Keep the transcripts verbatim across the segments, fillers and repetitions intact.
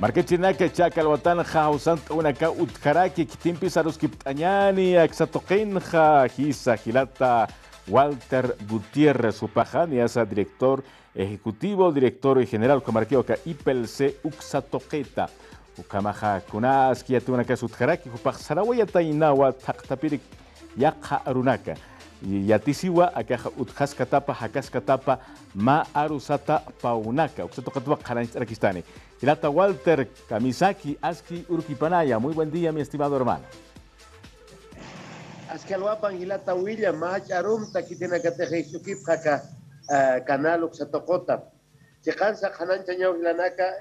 Marquechinaka chakalwatan jausant unaka utkaraki kitimpi saruskiptañani aksatoqinja hisa hilata Walter Gutiérrez Upajani, asa director ejecutivo, director general comarquioca I P L C Uxatoqueta. Ukamaja kunas kiatunaka sutjaraki upaj sarawayata inawa taqtapirik yaqa arunaka. Yatisiwa akaja utjaskatapa hakaskatapa ma arusata paunaka. Uxatoqatwa qaranchrakistani. Hilata Walter Kamisaki Aski Urquipanaya. Muy buen día, mi estimado hermano. Askalwapan hilata William macharum takitina katejisukip haka canal Uxatocota. Chikansa hanancha ñaw hilanaka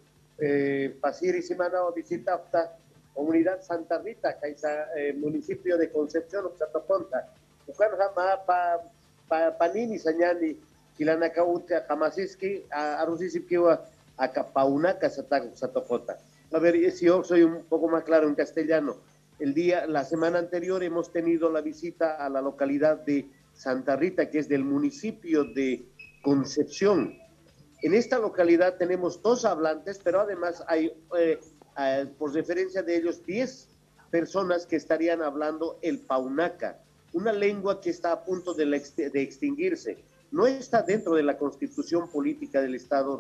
pasiri simana o visita hasta comunidad Santa Rita, kaisa municipio de Concepción Uxatoconta. Ukan hama pa panini sañani hilanaka utka hamasiski arusisipkiwa acá Paunaka Uxatocota. A ver, si yo soy un poco más claro en castellano. El día, la semana anterior hemos tenido la visita a la localidad de Santa Rita, que es del municipio de Concepción. En esta localidad tenemos dos hablantes, pero además hay, eh, eh, por referencia de ellos, diez personas que estarían hablando el Paunaka, una lengua que está a punto de, la, de extinguirse. No está dentro de la constitución política del Estado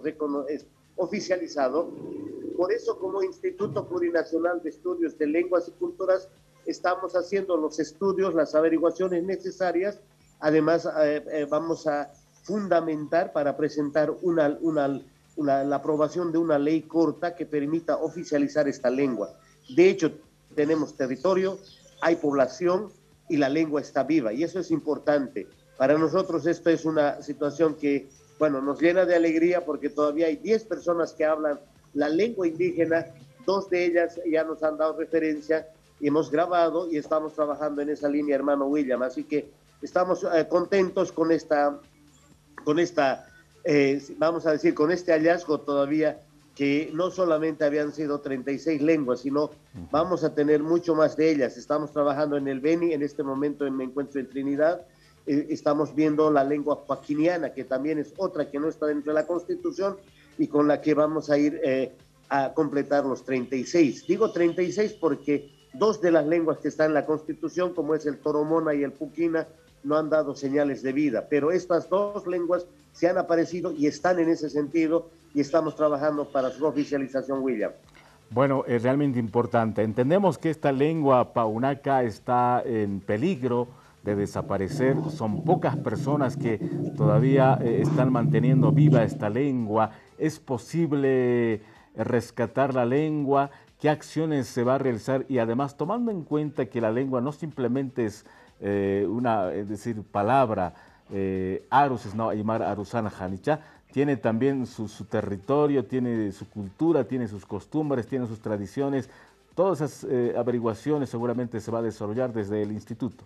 oficializado. Por eso, como Instituto Plurinacional de Estudios de Lenguas y Culturas, estamos haciendo los estudios, las averiguaciones necesarias. Además, eh, eh, vamos a fundamentar para presentar una, una, una, la aprobación de una ley corta que permita oficializar esta lengua. De hecho, tenemos territorio, hay población y la lengua está viva, y eso es importante. Para nosotros esto es una situación que, bueno, nos llena de alegría porque todavía hay diez personas que hablan la lengua indígena, dos de ellas ya nos han dado referencia y hemos grabado y estamos trabajando en esa línea, hermano William. Así que estamos eh, contentos con esta, con esta eh, vamos a decir, con este hallazgo todavía, que no solamente habían sido treinta y seis lenguas, sino vamos a tener mucho más de ellas. Estamos trabajando en el Beni, en este momento me encuentro en Trinidad. Eh, estamos viendo la lengua paquiniana, que también es otra que no está dentro de la Constitución, y con la que vamos a ir eh, a completar los treinta y seis. Digo treinta y seis porque dos de las lenguas que están en la Constitución, como es el Toromona y el Puquina, no han dado señales de vida, pero estas dos lenguas se han aparecido y están en ese sentido, y estamos trabajando para su oficialización, William. Bueno, es realmente importante. Entendemos que esta lengua paunaka está en peligro de desaparecer. Son pocas personas que todavía eh, están manteniendo viva esta lengua. ¿Es posible rescatar la lengua? ¿Qué acciones se va a realizar? Y además, tomando en cuenta que la lengua no simplemente es eh, una, es decir, palabra, eh, arus es no aymar arusana janicha, tiene también su, su territorio, tiene su cultura, tiene sus costumbres, tiene sus tradiciones. Todas esas eh, averiguaciones seguramente se va a desarrollar desde el instituto.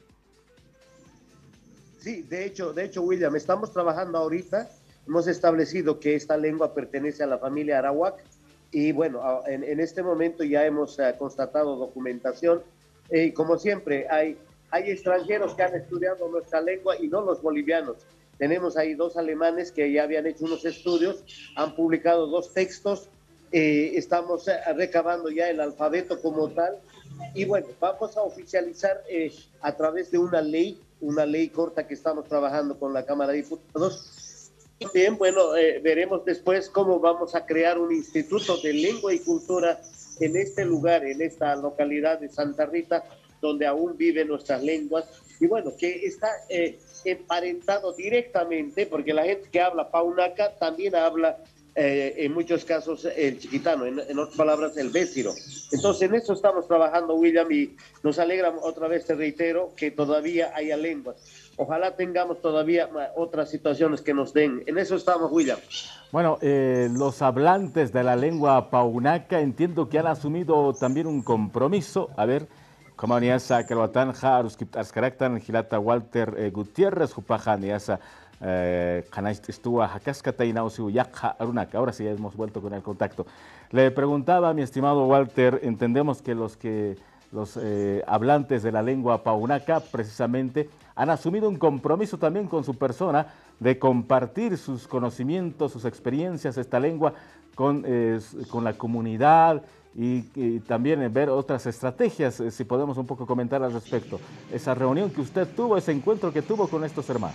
Sí, de hecho, de hecho, William, estamos trabajando ahorita. Hemos establecido que esta lengua pertenece a la familia arawak y bueno, en, en este momento ya hemos uh, constatado documentación. Y eh, como siempre, hay, hay extranjeros que han estudiado nuestra lengua y no los bolivianos. Tenemos ahí dos alemanes que ya habían hecho unos estudios, han publicado dos textos, eh, estamos uh, recabando ya el alfabeto como tal y bueno, vamos a oficializar eh, a través de una ley, una ley corta que estamos trabajando con la Cámara de Diputados. Bien, bueno, eh, veremos después cómo vamos a crear un instituto de lengua y cultura en este lugar, en esta localidad de Santa Rita, donde aún viven nuestras lenguas. Y bueno, que está eh, emparentado directamente, porque la gente que habla paunaka también habla, eh, en muchos casos, el chiquitano, en, en otras palabras, el béciro. Entonces, en eso estamos trabajando, William, y nos alegra, otra vez te reitero, que todavía haya lenguas. Ojalá tengamos todavía otras situaciones que nos den. En eso estamos, William. Bueno, eh, los hablantes de la lengua paunaka entiendo que han asumido también un compromiso. A ver, como niasa Kalwatan Jaruskip Ascarectan, Gilata Walter eh, Gutiérrez, Jupaja niasa Kanast estuvo a Jacaskata y Nausiu Yakha Arunaka. Ahora sí ya hemos vuelto con el contacto. Le preguntaba a mi estimado Walter, entendemos que los que los eh, hablantes de la lengua paunaka precisamente han asumido un compromiso también con su persona de compartir sus conocimientos, sus experiencias, esta lengua con, eh, con la comunidad y, y también ver otras estrategias, eh, si podemos un poco comentar al respecto. Esa reunión que usted tuvo, ese encuentro que tuvo con estos hermanos.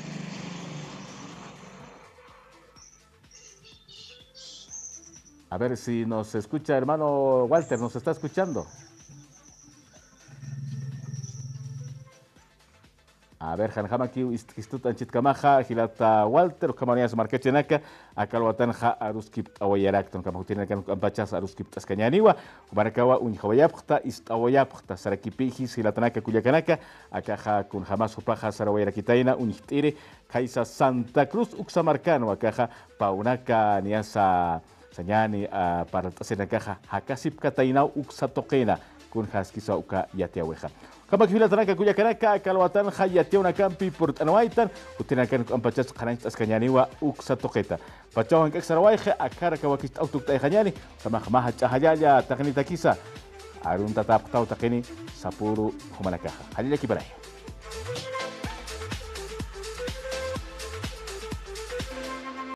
A ver si nos escucha, hermano Walter, ¿nos está escuchando? A ver, Hanhamaki, Istutan Chitkamaja, Gilata Walter, Kamanias Marquechenaka, Akalwatanja, Aruskip Awayarakton, Kamutinakan Kampachas, Aruskip Tascañaniwa, Barakawa, Unjawayapta, Istawayapta, Sarakipijis, Gilatanaka, Cuyacanaka, Akaja, con Hamas Upaja, Sarawayrakitaina, Unitire, Kaisa Santa Cruz, Uxamarcano, Akaja, Paunaka, Niasa. Sanyani uh, para tasena kaha hakasip kataina uksa tokena kun haskisa uka yatiaweha. Kama kifila tanaka kuya kanaka kalwatan hayatia una campi por anwaitan utinakan ampachas khanant askanyaniwa uksa toketa. Pachawan kaksarawaje akara kawakist autuk taihanyani kama khamaha chahayaya taknita kisa arun tatap tau takini sapuru humanakaha. Halila kibaray.